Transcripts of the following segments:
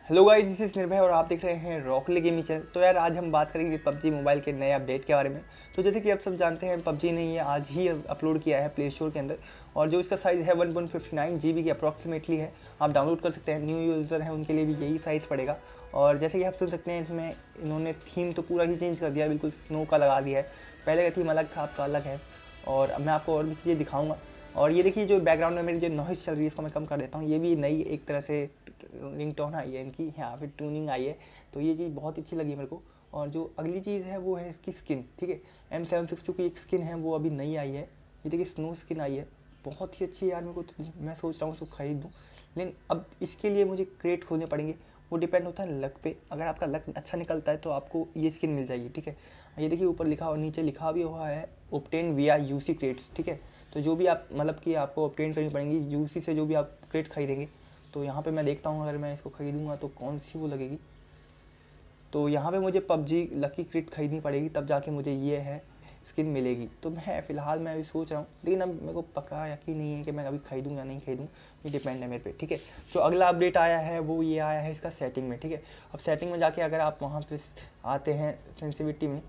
Hello guys, this is निर्भय और आप देख रहे हैं रॉकली गेमिंग चैनल। तो यार आज हम बात करेंगे पबजी मोबाइल के नए अपडेट के बारे में। तो जैसे कि आप सब जानते हैं पबजी ने ये आज ही अपलोड किया है प्ले स्टोर के अंदर, और जो इसका साइज़ है 1.59 GB की अप्रॉक्सीमेटली है। आप डाउनलोड कर सकते हैं, न्यू यूज़र हैं उनके लिए भी यही साइज़ पड़ेगा। और जैसे कि आप सुन सकते हैं इसमें इन्होंने थीम तो पूरा ही चेंज कर दिया, बिल्कुल स्नो का लगा दिया है। पहले का थीम अलग था, आपका अलग है। और अब मैं आपको और भी चीज़ें दिखाऊँगा। और ये देखिए जो बैकग्राउंड में मेरी जो नॉइज़ चल रही है इसको मैं कम कर देता हूँ। ये भी नई एक तरह से रिंगटोन आई है इनकी, यहाँ पे ट्यूनिंग आई है, तो ये चीज़ बहुत अच्छी लगी मेरे को। और जो अगली चीज़ है वो है इसकी स्किन। ठीक है, M762 की एक स्किन है वो अभी नई आई है। ये देखिए स्नो स्किन आई है, बहुत ही अच्छी है यार। मेरे को तो मैं सोच रहा हूँ उसको खरीद दूँ, लेकिन अब इसके लिए मुझे क्रेट खोलने पड़ेंगे। वो डिपेंड होता है लक पे। अगर आपका लक अच्छा निकलता है तो आपको ये स्किन मिल जाएगी। ठीक है, ये देखिए ऊपर लिखा और नीचे लिखा भी हुआ है ऑब्टेन विया यूसी क्रेट्स। ठीक है, तो जो भी आप मतलब कि आपको ऑब्टेन करनी पड़ेंगी यूसी से, जो भी आप क्रेट खरीदेंगे। तो यहाँ पे मैं देखता हूँ अगर मैं इसको खरीदूँगा तो कौन सी वो लगेगी। तो यहाँ पे मुझे पबजी लकी क्रेट खरीदनी पड़ेगी, तब जाके मुझे ये है स्किन मिलेगी। तो मैं फ़िलहाल मैं अभी सोच रहा हूँ, लेकिन अब मेरे को पक्का यकीन नहीं है कि मैं अभी खरीदूँ या नहीं खरीदूँ, ये डिपेंड है मेरे पे। ठीक है, जो अगला अपडेट आया है वो ये आया है इसका सेटिंग में। ठीक है, अब सेटिंग में जाके अगर आप वहाँ पे आते हैं सेंसिटिविटी में,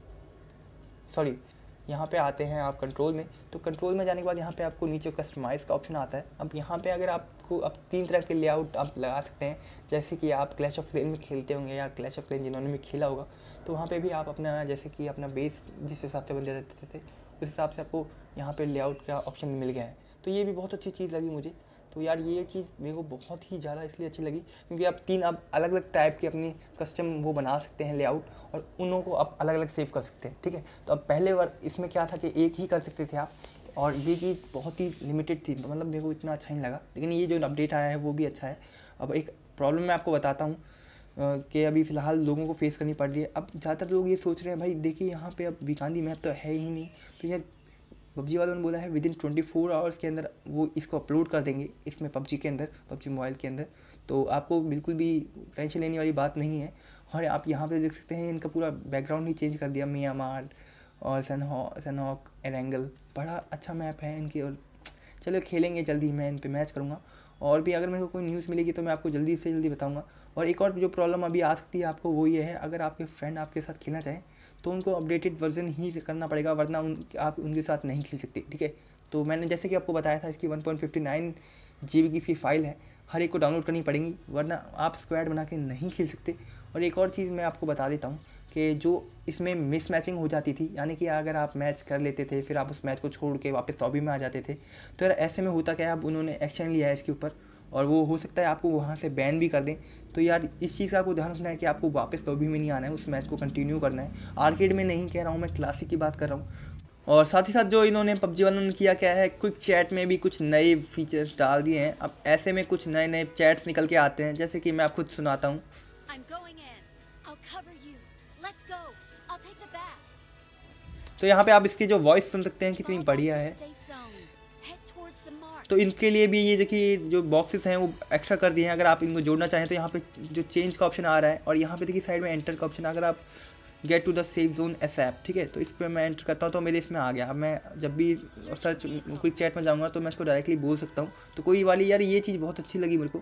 सॉरी यहाँ पे आते हैं आप कंट्रोल में। तो कंट्रोल में जाने के बाद यहाँ पे आपको नीचे कस्टमाइज़ का ऑप्शन आता है। अब यहाँ पे अगर आपको अब 3 तरह के लेआउट आप लगा सकते हैं। जैसे कि आप क्लैश ऑफ क्लैन में खेलते होंगे या क्लैश ऑफ क्लैन जिन्होंने भी खेला होगा, तो वहाँ पे भी आप अपना जैसे कि अपना बेस जिस हिसाब से बंदे रहते थे उस हिसाब से आपको यहाँ पे लेआउट का ऑप्शन मिल गया है। तो ये भी बहुत अच्छी चीज़ लगी मुझे। तो यार ये चीज़ मेरे को बहुत ही ज़्यादा इसलिए अच्छी लगी क्योंकि आप 3 अब अलग अलग टाइप की अपनी कस्टम वो बना सकते हैं लेआउट, और उन्हों को आप अलग अलग सेव कर सकते हैं। ठीक है, तो अब पहले बार इसमें क्या था कि एक ही कर सकते थे आप, और ये चीज़ बहुत ही लिमिटेड थी, मतलब मेरे को इतना अच्छा नहीं लगा। लेकिन ये जो अपडेट आया है वो भी अच्छा है। अब एक प्रॉब्लम मैं आपको बताता हूँ कि अभी फ़िलहाल लोगों को फेस करनी पड़ रही है। अब ज़्यादातर लोग ये सोच रहे हैं भाई देखिए यहाँ पे अब विकांडी मैप तो है ही नहीं, तो यार पबजी वालों ने बोला है विदिन 24 आवर्स के अंदर वो इसको अपलोड कर देंगे इसमें पबजी के अंदर, पबजी मोबाइल के अंदर। तो आपको बिल्कुल भी टेंशन लेने वाली बात नहीं है। और आप यहाँ पे देख सकते हैं इनका पूरा बैकग्राउंड ही चेंज कर दिया, म्यांमार और सनहॉक एरेंगल। बड़ा अच्छा मैप है इनकी, और चलो खेलेंगे जल्दी, मैं इन पर मैच करूँगा। और भी अगर मेरे को कोई न्यूज़ मिलेगी तो मैं आपको जल्दी से जल्दी बताऊँगा। और एक और जो प्रॉब्लम अभी आ सकती है आपको वो ये है, अगर आपके फ्रेंड आपके साथ खेलना चाहें तो उनको अपडेटेड वर्जन ही करना पड़ेगा, वरना आप उनके साथ नहीं खेल सकते। ठीक है, तो मैंने जैसे कि आपको बताया था इसकी 1.59 GB की इसकी फ़ाइल है, हर एक को डाउनलोड करनी पड़ेगी, वरना आप स्क्वाड बना के नहीं खेल सकते। और एक और चीज़ मैं आपको बता देता हूँ कि जो इसमें मिस मैचिंग हो जाती थी, यानी कि अगर आप मैच कर लेते थे फिर आप उस मैच को छोड़ के वापस लॉबी में आ जाते थे, तो यार ऐसे में होता क्या है, अब उन्होंने एक्शन लिया है इसके ऊपर, और वो हो सकता है आपको वहाँ से बैन भी कर दें। तो यार इस चीज़ का आपको ध्यान रखना है कि आपको वापस लॉबी में नहीं आना है, उस मैच को कंटिन्यू करना है। आर्केड में नहीं कह रहा हूँ मैं, क्लासिक की बात कर रहा हूँ। और साथ ही साथ जो इन्होंने पबजी वालों ने किया क्या है, क्विक चैट में भी कुछ नए फीचर्स डाल दिए हैं। अब ऐसे में कुछ नए नए चैट्स निकल के आते हैं, जैसे कि मैं आप खुद सुनाता हूँ। तो यहाँ पे आप इसकी जो वॉइस सुन सकते हैं कितनी बढ़िया है। तो इनके लिए भी ये देखिए जो बॉक्सेस हैं वो एक्स्ट्रा कर दिए हैं। अगर आप इनको जोड़ना चाहें तो यहाँ पे जो चेंज का ऑप्शन आ रहा है, और यहाँ पे देखिए साइड में एंटर का ऑप्शन। अगर आप get to the safe zone ASAP, ठीक है, तो इस पर मैं एंटर करता हूँ तो मेरे इसमें आ गया। अब मैं जब भी सर्च क्विक चैट में जाऊँगा तो मैं इसको डायरेक्टली बोल सकता हूँ। तो कोई वाली यार ये चीज़ बहुत अच्छी लगी मेरे को।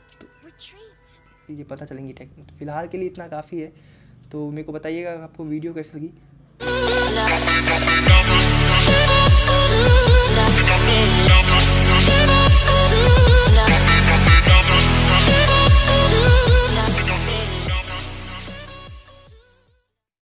तो ये पता चलेंगी टेक्निक, फिलहाल के लिए इतना काफ़ी है। तो मेरे को बताइएगा आपको वीडियो कैसी लगी।